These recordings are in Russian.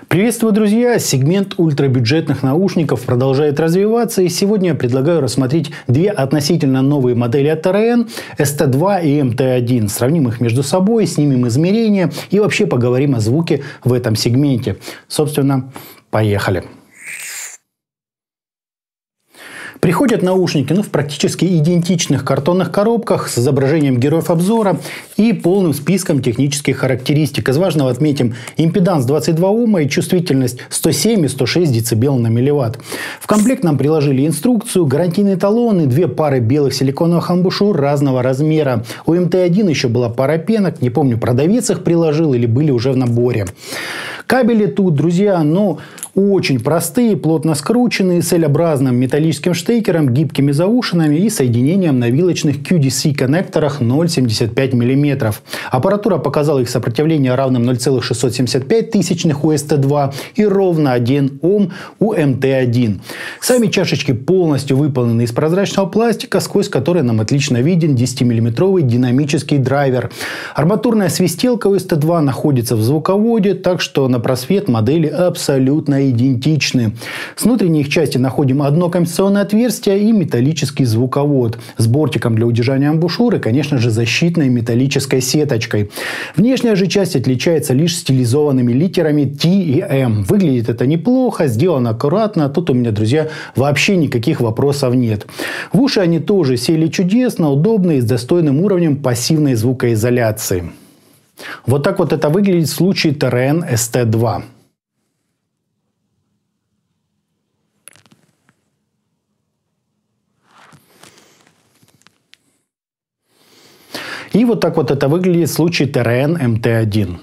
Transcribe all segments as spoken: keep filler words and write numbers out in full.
Приветствую, друзья! Сегмент ультрабюджетных наушников продолжает развиваться, и сегодня я предлагаю рассмотреть две относительно новые модели от эр эн – эс ти два и эм ти один. Сравним их между собой, снимем измерения и вообще поговорим о звуке в этом сегменте. Собственно, поехали! Приходят наушники ну, в практически идентичных картонных коробках с изображением героев обзора и полным списком технических характеристик. Из важного отметим импеданс двадцать два Ома и чувствительность сто семь и сто шесть децибел на милливатт. В комплект нам приложили инструкцию, гарантийный талон и две пары белых силиконовых амбушюр разного размера. У эм ти один еще была пара пенок, не помню, продавец их приложил или были уже в наборе. Кабели тут, друзья, ну, очень простые, плотно скрученные, с L-образным металлическим штекером, гибкими заушинами и соединением на вилочных кью ди си-коннекторах ноль целых семьдесят пять миллиметров. Аппаратура показала их сопротивление равным ноль целых шестьсот семьдесят пять тысячных у эс ти два и ровно один Ом у эм ти один. Сами чашечки полностью выполнены из прозрачного пластика, сквозь который нам отлично виден десятимиллиметровый динамический драйвер. Арматурная свистелка у эс ти два находится в звуководе, так что на просвет модели абсолютно идентичны. С внутренней их части находим одно компенсационное отверстие и металлический звуковод с бортиком для удержания амбушюры, конечно же, защитной металлической сеточкой. Внешняя же часть отличается лишь стилизованными литерами T и M. Выглядит это неплохо, сделано аккуратно. Тут у меня, друзья, вообще никаких вопросов нет. В уши они тоже сели чудесно, удобно и с достойным уровнем пассивной звукоизоляции. Вот так вот это выглядит в случае тэ эр эн эс ти два. И вот так вот это выглядит в случае тэ эр эн эм ти один.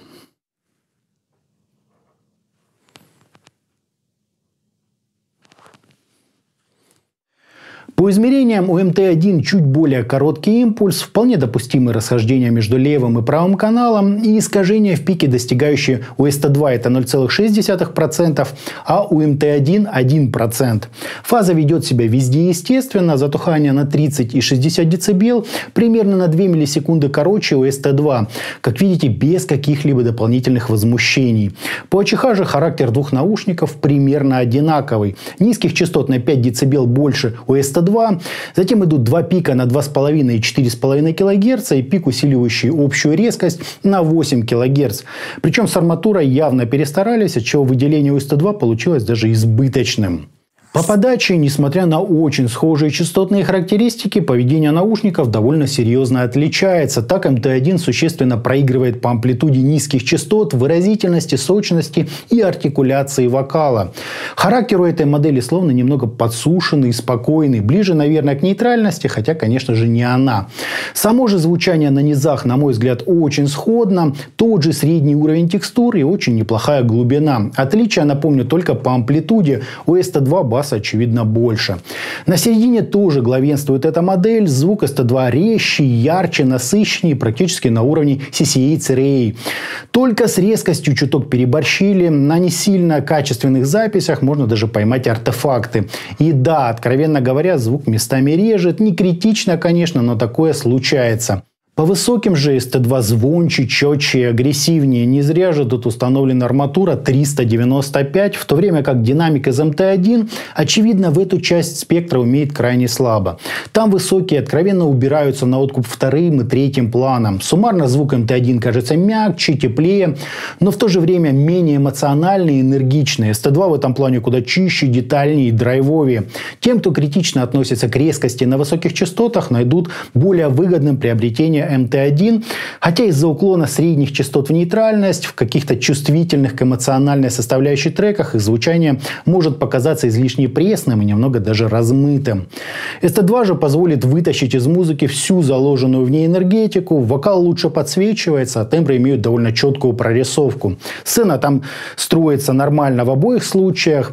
По измерениям у эм ти один чуть более короткий импульс, вполне допустимые расхождения между левым и правым каналом и искажения в пике, достигающие у эс ти два это ноль целых шесть десятых процента, а у эм ти один один процент. Фаза ведет себя везде естественно, затухание на тридцать и шестьдесят децибел, примерно на две миллисекунды короче у эс ти два. Как видите, без каких-либо дополнительных возмущений. По АЧХ же характер двух наушников примерно одинаковый. Низких частот на пять децибел больше у эс ти два. Затем идут два пика на два с половиной и четыре с половиной килогерца и пик, усиливающий общую резкость на восемь килогерц. Причем с арматурой явно перестарались, отчего выделение у эс ти два получилось даже избыточным. По подаче, несмотря на очень схожие частотные характеристики, поведение наушников довольно серьезно отличается. Так эм ти один существенно проигрывает по амплитуде низких частот, выразительности, сочности и артикуляции вокала. Характер у этой модели словно немного подсушенный и спокойный, ближе, наверное, к нейтральности, хотя, конечно же, не она. Само же звучание на низах, на мой взгляд, очень сходно. Тот же средний уровень текстур и очень неплохая глубина. Отличия, напомню, только по амплитуде. У эс ти два бас очевидно больше. На середине тоже главенствует эта модель. Звук эс ти два резче, ярче, насыщеннее, практически на уровне си си эй си ар эй. Только с резкостью чуток переборщили. На не сильно качественных записях можно даже поймать артефакты. И да, откровенно говоря, звук местами режет. Не критично, конечно, но такое случается. По высоким же эс ти два звонче, четче и агрессивнее. Не зря же тут установлена арматура триста девяносто пять, в то время как динамик из эм ти один, очевидно, в эту часть спектра умеет крайне слабо. Там высокие откровенно убираются на откуп вторым и третьим планом. Суммарно звук эм ти один кажется мягче, теплее, но в то же время менее эмоциональный и энергичный. эс ти два в этом плане куда чище, детальнее и драйвовее. Тем, кто критично относится к резкости на высоких частотах, найдут более выгодным приобретение эм ти один, хотя из-за уклона средних частот в нейтральность, в каких-то чувствительных к эмоциональной составляющей треках их звучание может показаться излишне пресным и немного даже размытым. эс ти два же позволит вытащить из музыки всю заложенную в ней энергетику, вокал лучше подсвечивается, а тембры имеют довольно четкую прорисовку. Сцена там строится нормально в обоих случаях.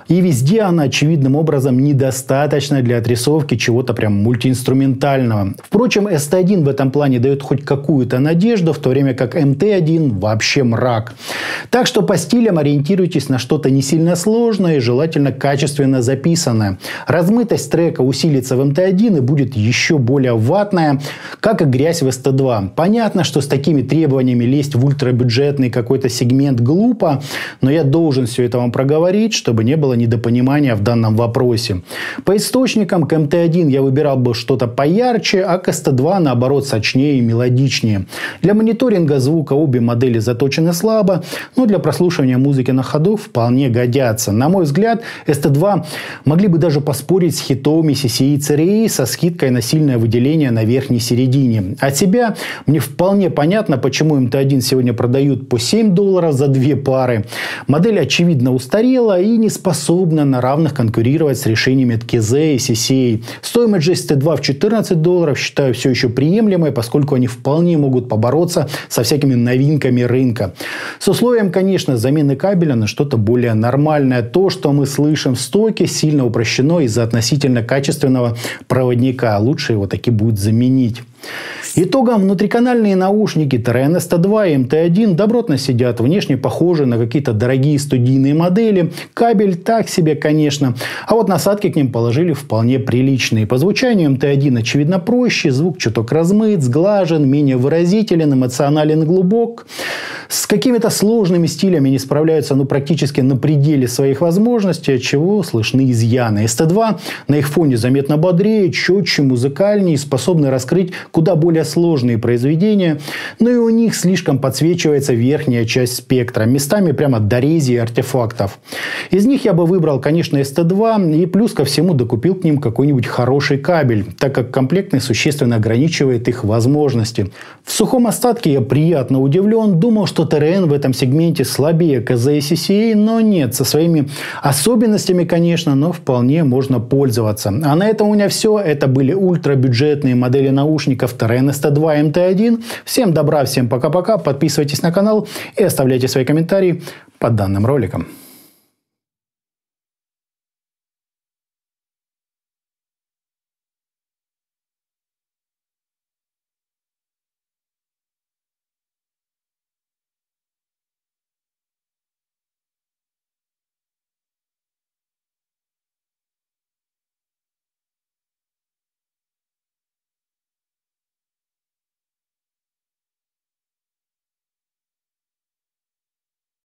И везде она очевидным образом недостаточна для отрисовки чего-то прям мультиинструментального. Впрочем, эс ти один в этом плане дает хоть какую-то надежду, в то время как эм ти один вообще мрак. Так что по стилям ориентируйтесь на что-то не сильно сложное и желательно качественно записанное. Размытость трека усилится в эм ти один и будет еще более ватная, как и грязь в эс ти два. Понятно, что с такими требованиями лезть в ультрабюджетный какой-то сегмент глупо, но я должен все это вам проговорить, чтобы не было недопонимания в данном вопросе. По источникам к эм ти один я выбирал бы что-то поярче, а к эс ти два наоборот сочнее и мелодичнее. Для мониторинга звука обе модели заточены слабо, но для прослушивания музыки на ходу вполне годятся. На мой взгляд, эс ти два могли бы даже поспорить с хитовыми си си и си ар и со скидкой на сильное выделение на верхней середине. От себя мне вполне понятно, почему эм ти один сегодня продают по семь долларов за две пары. Модель очевидно устарела и не способна на равных конкурировать с решениями от кей зет и си си эй. Стоимость же эс ти два в четырнадцать долларов считаю все еще приемлемой, поскольку они вполне могут побороться со всякими новинками рынка. С условием, конечно, замены кабеля на что-то более нормальное. То, что мы слышим в стоке, сильно упрощено из-за относительно качественного проводника. Лучше его таки будет заменить. Итогом, внутриканальные наушники тэ эр эн эс ти два и эм ти один добротно сидят, внешне похожи на какие-то дорогие студийные модели. Кабель так себе, конечно. А вот насадки к ним положили вполне приличные. По звучанию эм ти один очевидно проще, звук чуток размыт, сглажен, менее выразителен, эмоционален, глубок. С какими-то сложными стилями не справляются ну, практически на пределе своих возможностей, от чего слышны изъяны. эс ти два на их фоне заметно бодрее, четче, музыкальнее, способны раскрыть куда более сложные произведения, но и у них слишком подсвечивается верхняя часть спектра, местами прямо до рези и артефактов. Из них я бы выбрал, конечно, эс ти два и плюс ко всему докупил к ним какой-нибудь хороший кабель, так как комплектный существенно ограничивает их возможности. В сухом остатке я приятно удивлен, думал, что тэ эр эн в этом сегменте слабее кей зет и си си эй, но нет, со своими особенностями, конечно, но вполне можно пользоваться. А на этом у меня все. Это были ультрабюджетные модели наушников тэ эр эн эс ти два и эм ти один. Всем добра, всем пока-пока. Подписывайтесь на канал и оставляйте свои комментарии под данным роликом.